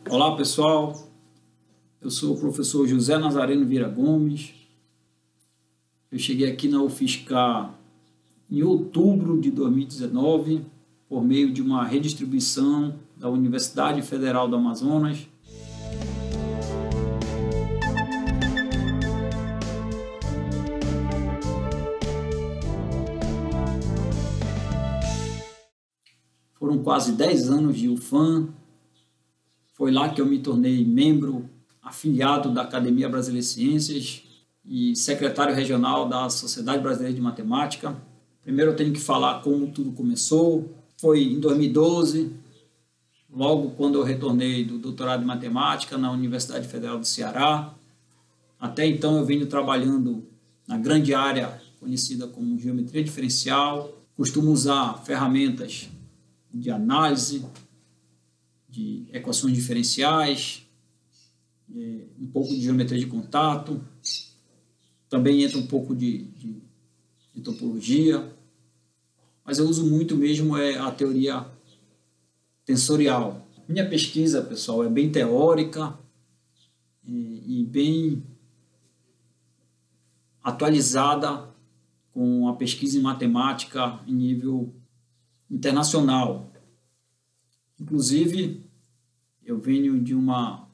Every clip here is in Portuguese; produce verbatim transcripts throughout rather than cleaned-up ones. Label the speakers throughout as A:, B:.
A: Olá pessoal, eu sou o professor José Nazareno Vieira Gomes. Eu cheguei aqui na U F S C A em outubro de dois mil e dezenove por meio de uma redistribuição da Universidade Federal do Amazonas. Foram quase dez anos de U F A M. Foi lá que eu me tornei membro afiliado da Academia Brasileira de Ciências e secretário regional da Sociedade Brasileira de Matemática. Primeiro eu tenho que falar como tudo começou. Foi em dois mil e doze, logo quando eu retornei do doutorado em matemática na Universidade Federal do Ceará. Até então eu venho trabalhando na grande área conhecida como geometria diferencial. Costumo usar ferramentas de análise, de equações diferenciais, um pouco de geometria de contato, também entra um pouco de, de, de topologia, mas eu uso muito mesmo é a teoria tensorial. Minha pesquisa, pessoal, é bem teórica e, e bem atualizada com a pesquisa em matemática em nível internacional. Inclusive, eu venho de uma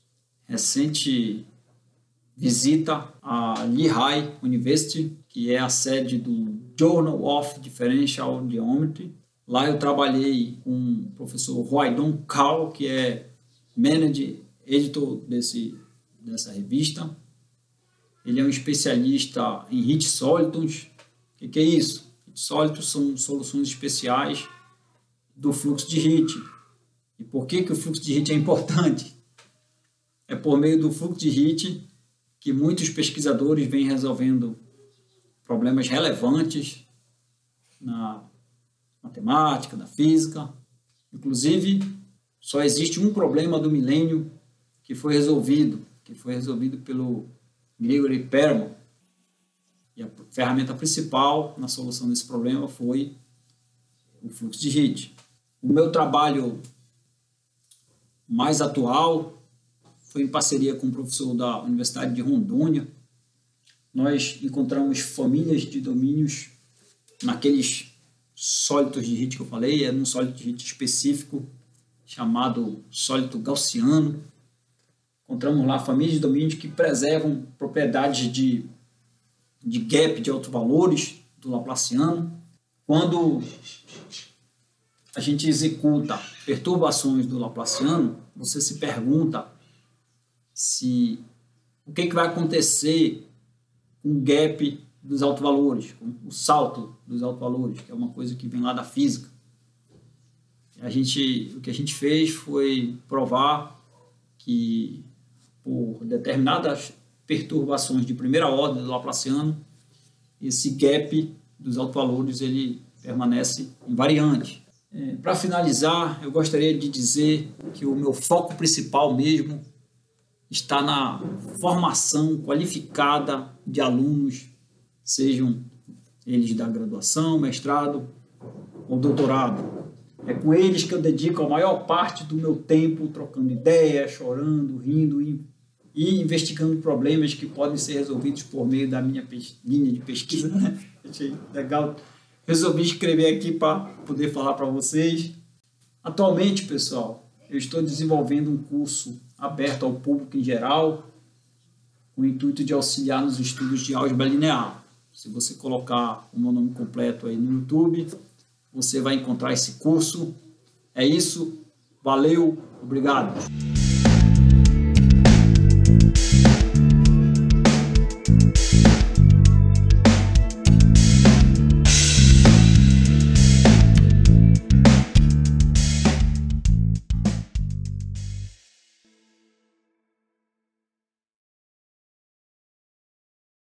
A: recente visita à Lehigh University, que é a sede do Journal of Differential Geometry. Lá eu trabalhei com o professor Roydon Kao, que é Managing Editor desse, dessa revista. Ele é um especialista em heat sólidos. O que, que é isso? Heat sólidos são soluções especiais do fluxo de heat. E por que, que o fluxo de heat é importante? É por meio do fluxo de heat que muitos pesquisadores vêm resolvendo problemas relevantes na matemática, na física. Inclusive, só existe um problema do milênio que foi resolvido, que foi resolvido pelo Gregory Perelman. E a ferramenta principal na solução desse problema foi o fluxo de heat. O meu trabalho mais atual foi em parceria com o professor da Universidade de Rondônia. Nós encontramos famílias de domínios naqueles sólidos de heat que eu falei, é um sólido de heat específico chamado sólido gaussiano. Encontramos lá famílias de domínios que preservam propriedades de, de gap de autovalores do Laplaciano. Quando a gente executa perturbações do Laplaciano, você se pergunta se o que, que vai acontecer com o gap dos autovalores, com o salto dos autovalores, que é uma coisa que vem lá da física. A gente, o que a gente fez foi provar que por determinadas perturbações de primeira ordem do Laplaciano, esse gap dos autovalores ele permanece invariante. É, para finalizar, eu gostaria de dizer que o meu foco principal mesmo está na formação qualificada de alunos, sejam eles da graduação, mestrado ou doutorado. É com eles que eu dedico a maior parte do meu tempo trocando ideias, chorando, rindo e, e investigando problemas que podem ser resolvidos por meio da minha linha de pesquisa. Né? Achei legal. Resolvi escrever aqui para poder falar para vocês. Atualmente, pessoal, eu estou desenvolvendo um curso aberto ao público em geral, com o intuito de auxiliar nos estudos de álgebra linear. Se você colocar o meu nome completo aí no YouTube, você vai encontrar esse curso. É isso. Valeu. Obrigado.